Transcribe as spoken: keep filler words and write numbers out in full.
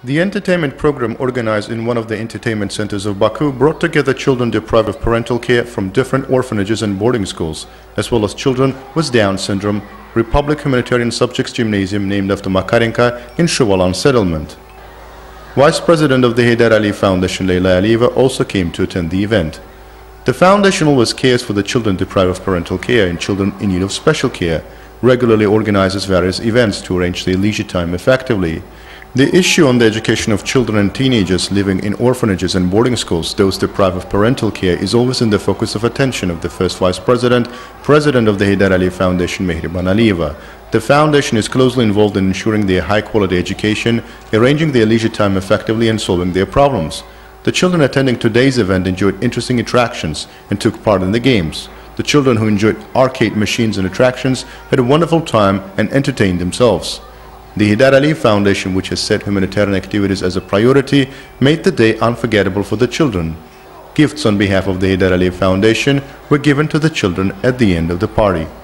The entertainment program, organized in one of the entertainment centers of Baku, brought together children deprived of parental care from different orphanages and boarding schools, as well as children with Down syndrome, Republic Humanitarian Subjects Gymnasium named after Makarenka in Shuvalan settlement. Vice President of the Heydar Aliyev Foundation, Heydar Aliyev, also came to attend the event. The foundation always cares for the children deprived of parental care and children in need of special care, regularly organizes various events to arrange their leisure time effectively. The issue on the education of children and teenagers living in orphanages and boarding schools, those deprived of parental care, is always in the focus of attention of the first Vice President, President of the Heydar Aliyev Foundation, Heydar Aliyev. The foundation is closely involved in ensuring their high-quality education, arranging their leisure time effectively, and solving their problems. The children attending today's event enjoyed interesting attractions and took part in the games. The children who enjoyed arcade machines and attractions had a wonderful time and entertained themselves. The Heydar Aliyev Foundation, which has set humanitarian activities as a priority, made the day unforgettable for the children. Gifts on behalf of the Heydar Aliyev Foundation were given to the children at the end of the party.